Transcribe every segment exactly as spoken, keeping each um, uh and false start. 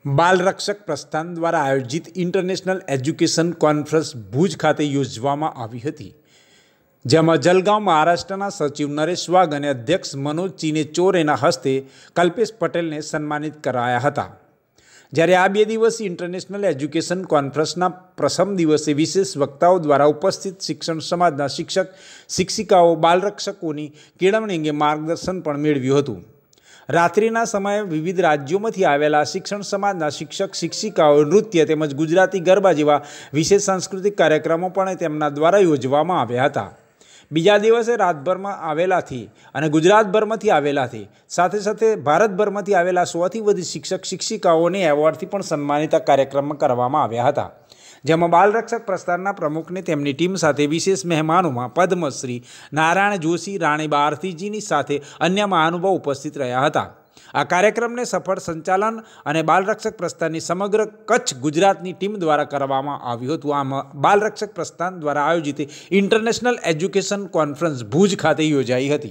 बाल रक्षक प्रस्थान द्वारा आयोजित इंटरनेशनल एज्युकेशन कॉन्फ्रेंस भूज खाते योजवामां आवी हती, जेमां जलगांव महाराष्ट्रना सचिव नरेश वाघ अने अध्यक्ष मनोज चीनेचोरेना हस्ते कल्पेश पटेलने सन्मानित कराया हता। જ્યારે આ બે દિવસીય ઇન્ટરનેશનલ એજ્યુકેશન કોન્ફરન્સના પ્રથમ દિવસે વિશેષ વક્તાઓ દ્વારા ઉપસ્થિત શિક્ષણ સમાજના શિક્ષક શિક્ષિકાઓ બાલરક્ષકોની કેળવણી અંગે માર્ગદર્શન પણ મેળવ્યું હતું। રાત્રિના સમયે વિવિધ રાજ્યોમાંથી આવેલા શિક્ષણ સમાજના શિક્ષક શિક્ષિકાઓ નૃત્ય તેમજ ગુજરાતી ગરબા જેવા વિશેષ સાંસ્કૃતિક કાર્યક્રમો પણ તેમના દ્વારા યોજવામાં આવ્યા હતા। बीजा दिवसे रातभर में आवेला थी अने गुजरातभरमांथी आवेला थी साथे साथे भारतभरमांथी आवेला सौ थी वधी शिक्षक शिक्षिकाओने एवॉर्डथी पण सन्मानित कार्यक्रम करवामां आव्या हता, जेमां बाल रक्षक प्रस्थानना प्रमुखने तेमनी टीम साथे विशेष मेहमानोमां पद्मश्री नारायण जोशी, राणी भारतीजीनी साथे अन्य महानुभाव उपस्थित रह्या हता। आ कार्यक्रम ने सफल संचालन अने बाल रक्षक प्रस्थान समग्र कच्छ गुजरातनी टीम द्वारा करवामां आव्युं हतुं। आम बाल रक्षक प्रस्थान द्वारा आयोजित इंटरनेशनल एज्युकेशन कॉन्फ्रेंस भूज खाते योजाई हती।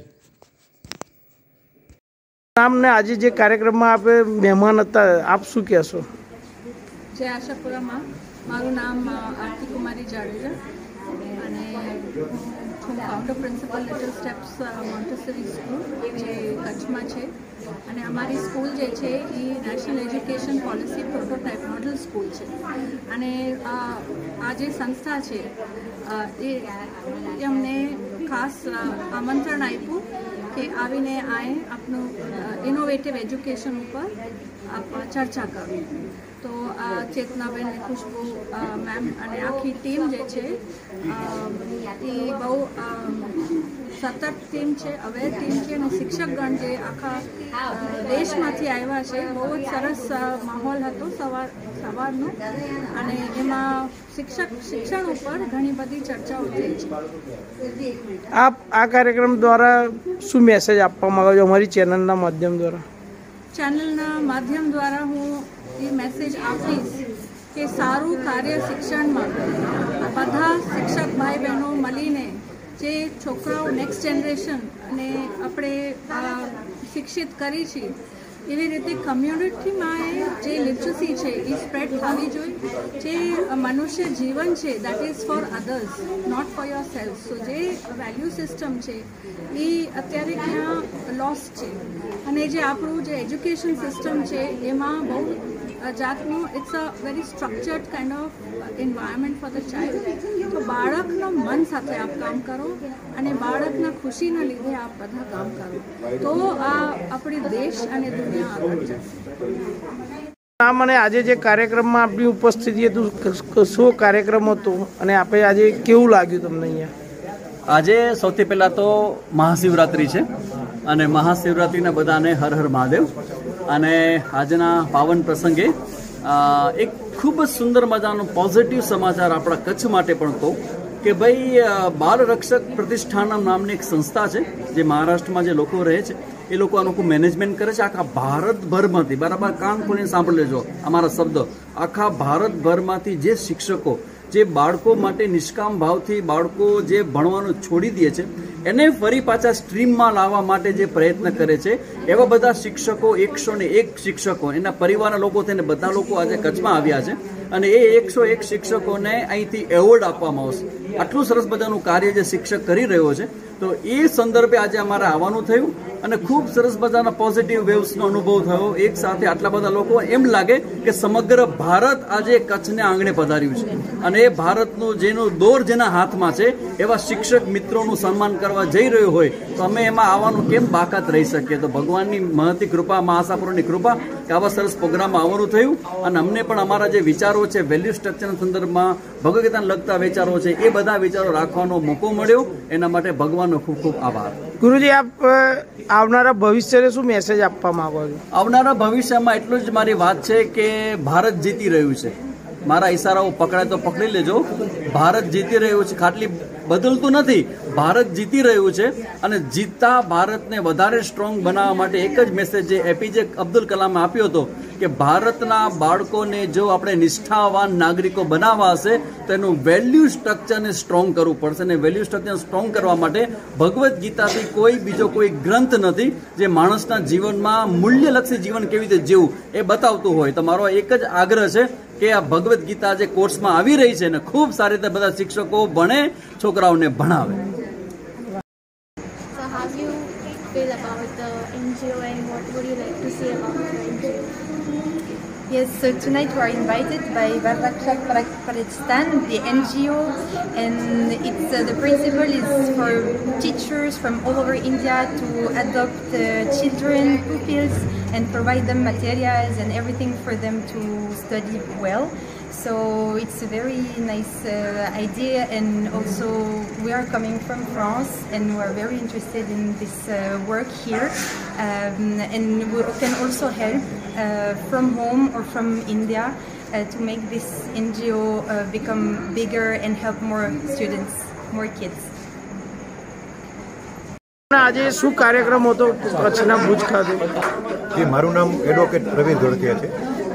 नाम ने आज जे कार्यक्रम में आप मेहमान हता, आप शुं कहेशो? जय आशापुरा मां, मारू नाम आरती कुमारी जाडेजा अने હું founder principal little steps Montessori school જે કચ્છમાં છે અને અમારી સ્કૂલ જે છે એ national education policy prototype model school છે અને આ જે સંસ્થા છે એ અમને ખાસ આમંત્રણ આપ્યું કે આવીને આએ આપણું ઇનોવેટિવ એજ્યુકેશન ઉપર ચર્ચા કરવી। तो चेतनाबेन ने खुशबू मैम अने आखी टीम जे छे ए बहु सतर्क टीम है, अवेर टीम है अने शिक्षकगण जे आखा देशमांथी आव्या छे। बहुत सरस माहौल हतो सवार सवारनो अने एमां शिक्षक शिक्षण पर घणी बधी चर्चाओ थई छे। आप आ कार्यक्रम द्वारा शुं मेसेज आपवा मांगो छो अमारी चेनलना माध्यम द्वारा? चेनलना माध्यम द्वारा हूँ ये मैसेज आपीश कि सारू कार्य शिक्षण में बधा शिक्षक भाई बहनों मळीने जे छोकराओ नेक्स्ट जनरेशन ने अपने शिक्षित करी छे एवी रीते कम्युनिटी में जे लिटरसी है ये स्प्रेड थवी जोईए। जे मनुष्य जीवन है that is for others not for yourself. So जे वेल्यू सिस्टम है ये अत्यारे क्या लॉस्ट है अने जे आपणुं जे एज्युकेशन सिस्टम है एमां बहु जातनु it's a very structured kind of environment for the child. तो बाळकनो मन साथे आप काम करो अने बाळकना खुशीना लीधे आप बधा काम करो तो आ आपणी देश अने दुनिया आगळ जशे। नाम अने आजे जे कार्यक्रम में आपनी उपस्थिति हतुं शो कार्यक्रम हतो अने आपे आजे केवुं लाग्युं तमने अहींया? આજે સૌથી પહેલાં તો મહાશિવરાત્રિ છે અને મહાશિવરાત્રિના બધાને હર હર મહાદેવ। અને આજના પાવન પ્રસંગે એક ખૂબ જ સુંદર મજાનો પોઝિટિવ સમાચાર આપણા કચ્છ માટે પણ કહું કે ભાઈ બાલ રક્ષક પ્રતિષ્ઠાન નામની એક સંસ્થા છે જે મહારાષ્ટ્રમાં જે લોકો રહે છે એ લોકો આનું મેનેજમેન્ટ કરે છે આખા ભારતભરમાંથી। બરાબર કાન ખોલીને સાંભળી લેજો અમારા શબ્દ, આખા ભારતભરમાંથી જે શિક્ષકો જે બાળકો માટે નિષ્કામ ભાવથી બાળકો જે ભણવાનું છોડી દે છે એને ફરી પાછા સ્ટ્રીમમાં લાવવા માટે જે પ્રયત્ન કરે છે એવા બધા શિક્ષકો એકસો ને એક શિક્ષકો એના પરિવારના લોકો થઈને બધા લોકો આજે કચ્છમાં આવ્યા છે અને એ એકસો એક શિક્ષકોને અહીંથી એવોર્ડ આપવામાં આવશે। આટલું સરસ બધાનું કાર્ય જે શિક્ષક કરી રહ્યો છે તો એ સંદર્ભે આજે અમારે આવવાનું થયું અને ખૂબ સરસ મજાના પોઝિટિવ વેવ્સનો અનુભવ થયો। એક સાથે આટલા બધા લોકો એમ લાગે કે સમગ્ર ભારત આજે કચ્છને આંગણે પધાર્યું છે અને એ ભારતનું જેનો દોર જેના હાથમાં છે એવા શિક્ષક મિત્રોનું સન્માન કરવા જઈ રહ્યો હોય તો અમે એમાં આવવાનું કેમ બાકાત રહી શકીએ? તો ભગવાનની મહતી કૃપા, મા આશાપુરાની કૃપા કે આવા સરસ પ્રોગ્રામમાં આવવાનું થયું અને અમને પણ અમારા જે વિચારો છે વેલ્યુ સ્ટ્રક્ચરના સંદર્ભમાં ભગવદ ગીતાને લગતા વિચારો છે એ બધા વિચારો રાખવાનો મોકો મળ્યો, એના માટે ભગવાનનો ખૂબ ખૂબ આભાર। ગુરુજી, આપ આવનારા ભવિષ્યને શું મેસેજ આપવા માંગો છો? આવનારા ભવિષ્યમાં એટલું જ મારી વાત છે કે ભારત જીતી રહ્યું છે મારા ઇશારાઓ પકડાય તો પકડી લેજો. ભારત જીતી રહ્યું છે, ખાટલી બદલતું નથી, ભારત જીતી રહ્યું છે. અને જીતતા ભારતને વધારે સ્ટ્રોંગ બનાવવા માટે એક જ મેસેજ જે એપીજે અબ્દુલ કલામે આપ્યો હતો કે ભારતના બાળકોને જો આપણે નિષ્ઠાવાન નાગરિકો બનાવવા હશે તો એનું વેલ્યુ સ્ટ્રક્ચરને સ્ટ્રોંગ કરવું પડશે. અને વેલ્યુ સ્ટ્રક્ચરને સ્ટ્રોંગ કરવા માટે ભગવદ્ ગીતાથી કોઈ બીજો કોઈ ગ્રંથ નથી જે માણસના જીવનમાં મૂલ્યલક્ષી જીવન કેવી રીતે જીવવું એ બતાવતું હોય. તો મારો એક જ આગ્રહ છે કે આ ભગવદ્ ગીતા જે કોર્સમાં આવી રહી છે ને ખૂબ સારી રીતે બધા શિક્ષકો ભણે, છોકરાઓને ભણાવે. So how do you feel about the N G O and what would you like to say about the N G O? Yes, so tonight we are invited by Balrakshak Pratishthan, the N G O, and it's uh, the principle is for teachers from all over India to adopt uh, children, pupils, and provide them materials and everything for them to study well. So it's a very nice uh, idea, and also we are coming from France and we are very interested in this uh, work here, um, and we can also help uh, from home or from India uh, to make this N G O uh, become bigger and help more students, more kids. આજે શું કાર્યક્રમ હતો કચ્છના ભુજ ખાતે? જી, મારું નામ advocate Pravir Dholakia છે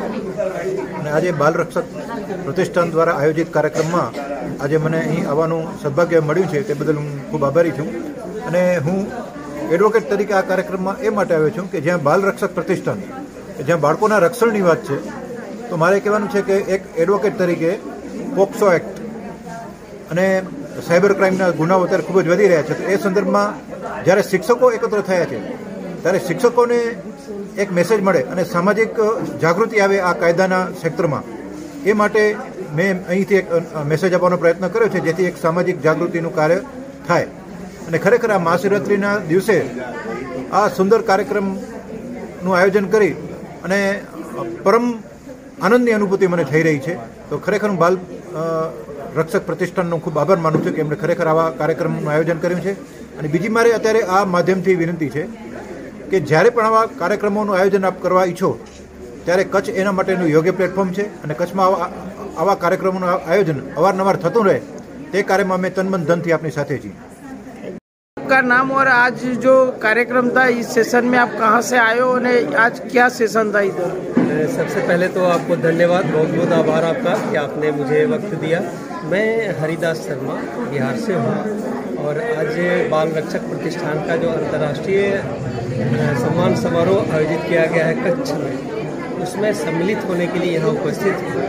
અને આજે બાલ રક્ષક પ્રતિષ્ઠાન દ્વારા આયોજિત કાર્યક્રમમાં આજે મને અહીં આવવાનું સદભાગ્ય મળ્યું છે તે બદલ હું ખૂબ આભારી છું. અને હું એડવોકેટ તરીકે આ કાર્યક્રમમાં એ માટે આવ્યો છું કે જ્યાં બાલ રક્ષક પ્રતિષ્ઠાન જ્યાં બાળકોના રક્ષણની વાત છે તો મારે કહેવાનું છે કે એક એડવોકેટ તરીકે પોક્સો એક્ટ અને સાયબર ક્રાઇમના ગુનાઓ અત્યારે ખૂબ જ વધી રહ્યા છે. તો એ સંદર્ભમાં જ્યારે શિક્ષકો એકત્ર થયા છે ત્યારે શિક્ષકોને એક મેસેજ મળે અને સામાજિક જાગૃતિ આવે આ કાયદાના ક્ષેત્રમાં, એ માટે મેં અહીંથી એક મેસેજ આપવાનો પ્રયત્ન કર્યો છે જેથી એક સામાજિક જાગૃતિનું કાર્ય થાય. અને ખરેખર આ મહાશિવરાત્રિના દિવસે આ સુંદર કાર્યક્રમનું આયોજન કરી અને પરમ આનંદની અનુભૂતિ મને થઈ રહી છે. તો ખરેખર હું બાલ રક્ષક પ્રતિષ્ઠાનનો ખૂબ આભાર માનું છું કે એમણે ખરેખર આવા કાર્યક્રમનું આયોજન કર્યું છે. અને બીજી મારે અત્યારે આ માધ્યમથી વિનંતી છે કે જ્યારે પણ આવા કાર્યક્રમોનું આયોજન આપ કરવા ઈચ્છો ત્યારે કચ્છ એના માટેનું યોગ્ય પ્લેટફોર્મ છે. અને કચ્છમાં આવા આવા કાર્યક્રમોનું આયોજન અવારનવાર થતું રહે તે કાર્યમાં અમે તનમન ધનથી આપની સાથે છીએ. आपका नाम और आज जो कार्यक्रम था इस सेशन में आप कहाँ से आए हो और आज क्या सेशन था इधर? सबसे पहले तो आपको धन्यवाद, बहुत बहुत आभार आपका कि आपने मुझे वक्त दिया. मैं हरिदास शर्मा बिहार से हूँ और आज बाल रक्षक प्रतिष्ठान का जो अंतर्राष्ट्रीय सम्मान समारोह आयोजित किया गया है कच्छ में, उसमें सम्मिलित होने के लिए यहाँ उपस्थित हूँ.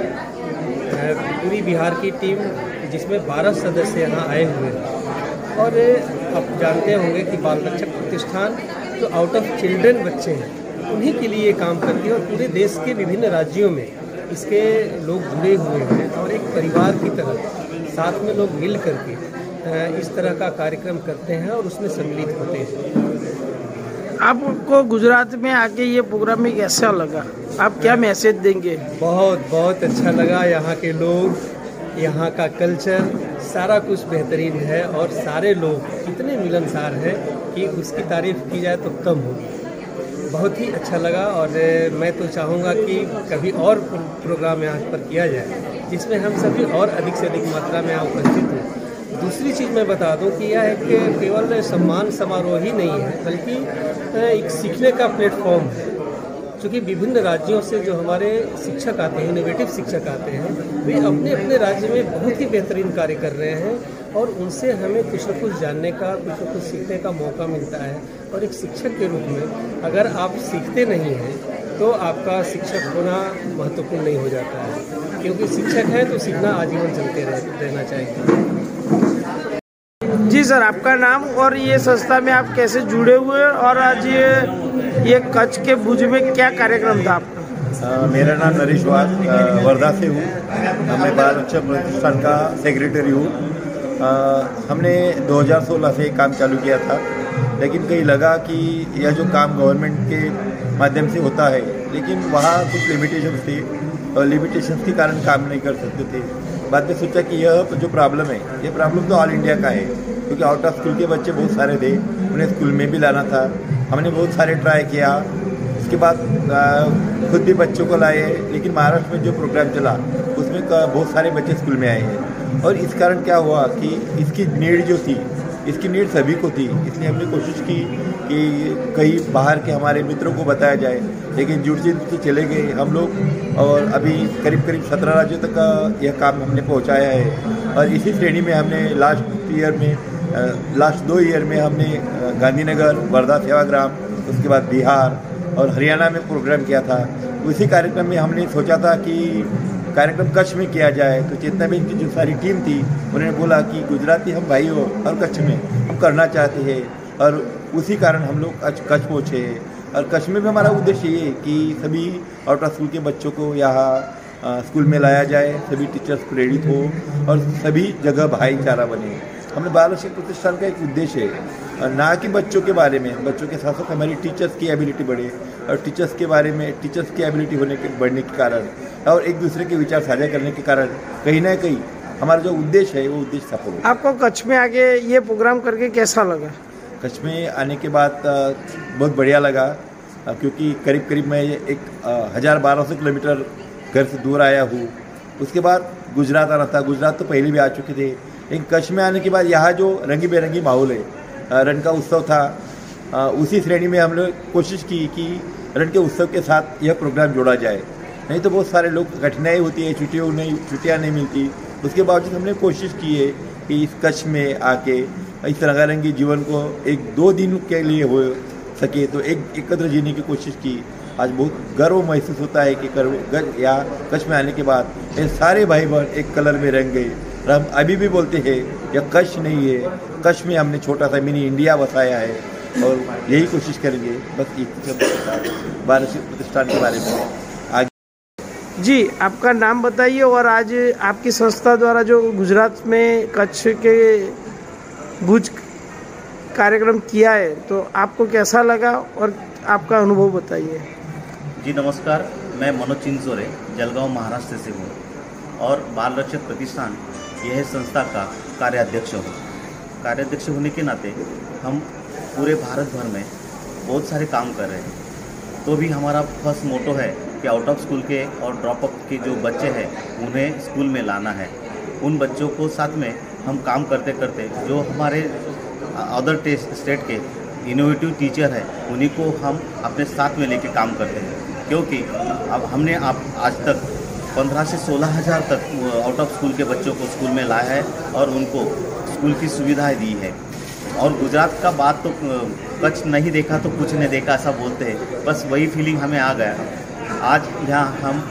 पूरी बिहार की टीम जिसमें बारह सदस्य यहाँ आए हुए हैं. और आप जानते होंगे कि बाल रक्षक प्रतिष्ठान जो आउट ऑफ चिल्ड्रन बच्चे हैं उन्हीं के लिए काम करती है और पूरे देश के विभिन्न राज्यों में इसके लोग जुड़े हुए हैं और एक परिवार की तरह साथ में लोग मिल करके इस तरह का कार्यक्रम करते हैं और उसमें सम्मिलित होते हैं. आपको गुजरात में आके ये प्रोग्राम में कैसा लगा? आप क्या मैसेज देंगे? बहुत बहुत अच्छा लगा. यहाँ के लोग, यहाँ का कल्चर, सारा कुछ बेहतरीन है और सारे लोग इतने मिलनसार हैं कि उसकी तारीफ की जाए तो कम होगी. बहुत ही अच्छा लगा और मैं तो चाहूँगा कि कभी और प्रोग्राम यहाँ पर किया जाए जिसमें हम सभी और अधिक से अधिक मात्रा में यहाँ उपस्थित हों. दूसरी चीज़ मैं बता दूं कि यह एक केवल सम्मान समारोह ही नहीं है बल्कि एक सीखने का प्लेटफॉर्म है. चूँकि विभिन्न राज्यों से जो हमारे शिक्षक आते हैं, इनोवेटिव शिक्षक आते हैं, वे अपने अपने राज्य में बहुत ही बेहतरीन कार्य कर रहे हैं और उनसे हमें कुछ न कुछ जानने का, कुछ न कुछ सीखने का मौका मिलता है. और एक शिक्षक के रूप में अगर आप सीखते नहीं हैं तो आपका शिक्षक होना महत्वपूर्ण नहीं हो जाता है, क्योंकि शिक्षक है तो सीखना आजीवन चलते रह, रहना चाहिए. जी सर, आपका नाम और ये संस्था में आप कैसे जुड़े हुए और आज ये ये कच्छ के भुज में क्या कार्यक्रम था आपका? आ, मेरा नाम नरेश वाल, वर्धा से हूँ. मैं बाल रक्षक प्रतिष्ठान का सेक्रेटरी हूँ. हमने दो हज़ार सोलह से काम चालू किया था, लेकिन कहीं लगा कि यह जो काम गवर्नमेंट के माध्यम से होता है लेकिन वहाँ कुछ लिमिटेशंस थे और लिमिटेशंस के कारण काम नहीं कर सकते थे. बाद में सोचा कि यह जो प्रॉब्लम है ये प्रॉब्लम तो ऑल इंडिया का है, क्योंकि आउट ऑफ स्कूल के बच्चे बहुत सारे थे, उन्हें स्कूल में भी लाना था. हमने बहुत सारे ट्राई किया. उसके बाद खुद भी बच्चों को लाए, लेकिन महाराष्ट्र में जो प्रोग्राम चला उसमें बहुत सारे बच्चे स्कूल में आए हैं। और इस कारण क्या हुआ कि इसकी नीड जो थी, इसकी नीड सभी को थी, इसलिए हमने कोशिश की कि कई बाहर के हमारे मित्रों को बताया जाए, लेकिन जुड़ जुड़ के चले गए हम लोग और अभी करीब करीब सत्रह राज्यों तक का यह काम हमने पहुंचाया है। और इसी श्रेणी में हमने लास्ट ईयर में लास्ट दो ईयर में हमने गांधीनगर, वर्धा सेवाग्राम, उसके बाद बिहार और हरियाणा में प्रोग्राम किया था। उसी कार्यक्रम में हमने सोचा था कि कार्यक्रम कच्छ में किया जाए, तो चेतना बेन की जो सारी टीम थी उन्होंने बोला कि गुजराती हम भाई हो और कच्छ में हम करना चाहते हैं, और उसी कारण हम लोग आज कच्छ पहुँचे हैं। और कच्छ में भी हमारा उद्देश्य ये है कि सभी आउट ऑफ स्कूल के बच्चों को यहाँ स्कूल में लाया जाए, सभी टीचर्स प्रेरित हो और सभी जगह भाईचारा बने। हमने बाल रक्षक प्रतिष्ठान का एक उद्देश्य है, ना कि बच्चों के बारे में, बच्चों के साथ साथ हमारी टीचर्स की एबिलिटी बढ़े और टीचर्स के बारे में टीचर्स की एबिलिटी होने के बढ़ने के कारण और एक दूसरे के विचार साझा करने के कारण कहीं ना कहीं हमारा जो उद्देश्य है वो उद्देश्य सफल हो। आपको कच्छ में आके ये प्रोग्राम करके कैसा लगा? कच्छ में आने के बाद बहुत बढ़िया लगा, क्योंकि करीब करीब मैं एक हज़ार बारह सौ किलोमीटर घर से दूर आया हूँ। उसके बाद गुजरात आना था, गुजरात तो पहले भी आ चुके थे, लेकिन कच्छ में आने के बाद यहाँ जो रंगी बेरंगी माहौल है, रण का उत्सव था, उसी श्रेणी में हम लोग कोशिश की कि रण के उत्सव के साथ यह प्रोग्राम जोड़ा जाए। नहीं तो बहुत सारे लोग कठिनाई होती है, छुट्टियों नहीं छुट्टियाँ नहीं मिलती। उसके बावजूद हमने कोशिश की है कि इस कच्छ में आके इस रंगारंगी जीवन को एक दो दिन के लिए हो सके तो एक एकत्र जीने की कोशिश की। आज बहुत गर्व महसूस होता है कि कर या कच्छ में आने के बाद ये सारे भाई बहन एक कलर में रंग गए। और हम अभी भी बोलते हैं यह कच्छ नहीं है, कच्छ में हमने छोटा सा मिनी इंडिया बसाया है और यही कोशिश करेंगे। बस बाल रक्षक प्रतिष्ठान के बारे में आगे जी आपका नाम बताइए और आज आपकी संस्था द्वारा जो गुजरात में कच्छ के भुज कार्यक्रम किया है तो आपको कैसा लगा और आपका अनुभव बताइए। जी नमस्कार, मैं मनोज चिंचोरे जलगांव महाराष्ट्र से हूँ और बाल रक्षक प्रतिष्ठान यह संस्था का कार्याध्यक्ष हूँ। कार्याध्यक्ष होने के नाते हम पूरे भारत भर में बहुत सारे काम कर रहे हैं, तो भी हमारा फर्स्ट मोटो है कि आउट ऑफ स्कूल के और ड्रॉप अप के जो बच्चे हैं उन्हें स्कूल में लाना है। उन बच्चों को साथ में हम काम करते करते जो हमारे अदर स्टेट के इनोवेटिव टीचर है उन्हीं को हम अपने साथ में लेके काम करते हैं, क्योंकि अब हमने आप आज तक पंद्रह से सोलह हज़ार तक आउट ऑफ स्कूल के बच्चों को स्कूल में लाया है और उनको स्कूल की सुविधाएं दी है। और गुजरात का बात तो कच्छ नहीं देखा तो कुछ नहीं देखा ऐसा बोलते हैं, बस वही फीलिंग हमें आ गया। आज यहाँ हम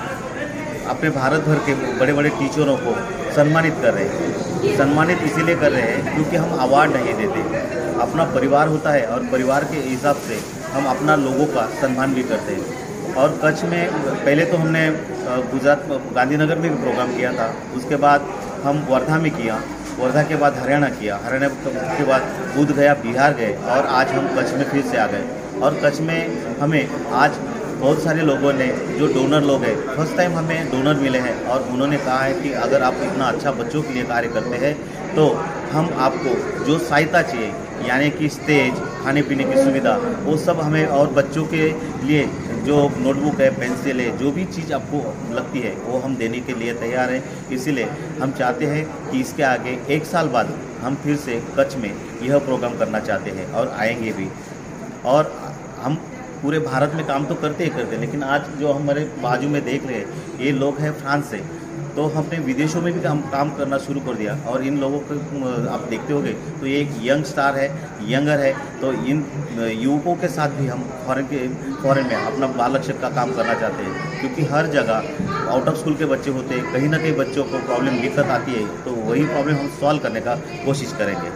अपने भारत भर के बड़े बड़े टीचरों को सम्मानित कर रहे हैं। सम्मानित इसीलिए कर रहे हैं क्योंकि हम अवार्ड नहीं देते, अपना परिवार होता है और परिवार के हिसाब से हम अपना लोगों का सम्मान भी करते हैं। और कच्छ में पहले तो हमने गुजरात गांधीनगर में भी प्रोग्राम किया था, उसके बाद हम वर्धा में किया, वर्धा के बाद हरियाणा किया, हरियाणा के बाद बुध गया, बिहार गए और आज हम कच्छ में फिर से आ गए। और कच्छ में हमें आज बहुत सारे लोगों ने जो डोनर लोग हैं, फर्स्ट टाइम हमें डोनर मिले हैं और उन्होंने कहा है कि अगर आप इतना अच्छा बच्चों के लिए कार्य करते हैं तो हम आपको जो सहायता चाहिए यानी कि स्टेज, खाने पीने की सुविधा, वो सब हमें, और बच्चों के लिए जो नोटबुक है, पेंसिल है, जो भी चीज़ आपको लगती है वो हम देने के लिए तैयार हैं। इसीलिए हम चाहते हैं कि इसके आगे एक साल बाद हम फिर से कच्छ में यह प्रोग्राम करना चाहते हैं और आएंगे भी। और हम पूरे भारत में काम तो करते ही करते हैं, लेकिन आज जो हमारे बाजू में देख रहे हैं ये लोग हैं फ्रांस से, तो हमने विदेशों में भी हम काम करना शुरू कर दिया। और इन लोगों को आप देखते होंगे तो ये एक यंग स्टार है, यंगर है, तो इन युवकों के साथ भी हम फॉरेन के फॉरेन में अपना बाल रक्षक का काम करना चाहते हैं, क्योंकि हर जगह आउट ऑफ स्कूल के बच्चे होते हैं, कहीं ना कहीं बच्चों को प्रॉब्लम दिक्कत आती है, तो वही प्रॉब्लम हम सॉल्व करने का कोशिश करेंगे।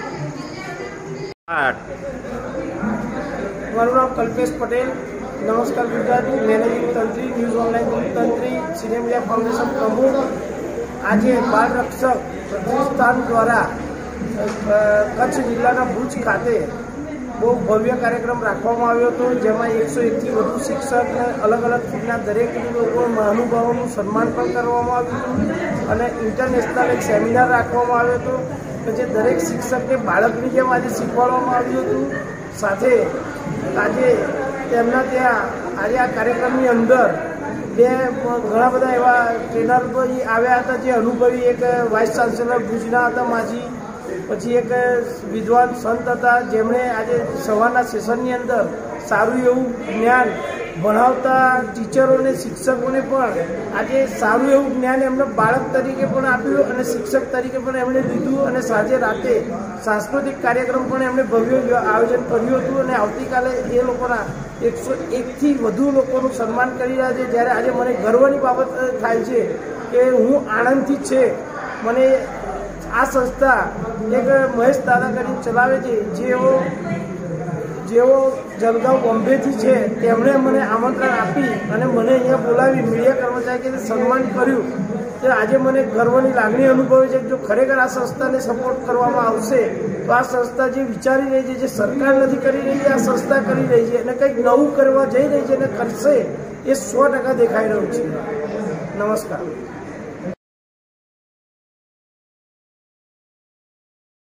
મારું નામ કલ્પેશ પટેલ, નમસ્કાર ગુજરાતી, મેનેજિંગ તંત્રી, ન્યૂઝ ઓનલાઈન તંત્રી, સિનિયર મીડિયા ફાઉન્ડેશન પ્રમુખ। આજે બાળ રક્ષક પ્રતિષ્ઠાન દ્વારા કચ્છ જિલ્લાના ભુજ ખાતે બહુ ભવ્ય કાર્યક્રમ રાખવામાં આવ્યો હતો, જેમાં એકસો એકથી વધુ શિક્ષકને અલગ અલગ ફીલ્ડના દરેક લોકો મહાનુભાવોનું સન્માન પણ કરવામાં આવ્યું અને ઇન્ટરનેશનલ એક સેમિનાર રાખવામાં આવ્યો હતો કે જે દરેક શિક્ષકને બાળકની જેમ આજે શીખવાડવામાં આવ્યું હતું। સાથે આજે તેમના ત્યાં આજે આ કાર્યક્રમની અંદર બે ઘણા બધા એવા ટ્રેનર આવ્યા હતા જે અનુભવી, એક વાઇસ ચાન્સેલર ભુજના હતા માજી, પછી એક વિદ્વાન સંત હતા જેમણે આજે સવારના સેશનની અંદર સારું એવું જ્ઞાન ભણાવતા ટીચરોને શિક્ષકોને પણ આજે સારું એવું જ્ઞાન એમને બાળક તરીકે પણ આપ્યું અને શિક્ષક તરીકે પણ એમણે લીધું અને સાંજે રાતે સાંસ્કૃતિક કાર્યક્રમ પણ એમણે ભવ્ય આયોજન કર્યું હતું અને આવતીકાલે એ લોકોના એકસો એકથી વધુ લોકોનું સન્માન કરી રહ્યા છે. જ્યારે આજે મને ગર્વની બાબત થાય છે કે હું આણંદથી જ છે, મને આ સંસ્થા એક મહેશ દાદા કરીને ચલાવે છે જેઓ જેઓ જલગાંવ બોમ્બેથી છે, તેમણે મને આમંત્રણ આપી અને મને અહીંયા બોલાવી મીડિયા કર્મચારી સન્માન કર્યું. તો આજે મને ગર્વની લાગણી અનુભવે છે. જો ખરેખર આ સંસ્થાને સપોર્ટ કરવામાં આવશે તો આ સંસ્થા જે વિચારી રહી છે, જે સરકાર નથી કરી રહી છે, આ સંસ્થા કરી રહી છે અને કંઈક નવું કરવા જઈ રહી છે અને કરશે એ સો ટકા દેખાઈ રહ્યું છે. નમસ્કાર.